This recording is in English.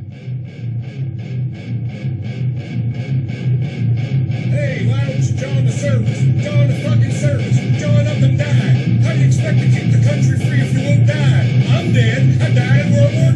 Hey, why don't you join the service? Join the fucking service. Join up and die. How do you expect to keep the country free if you won't die? I'm dead. I died in World War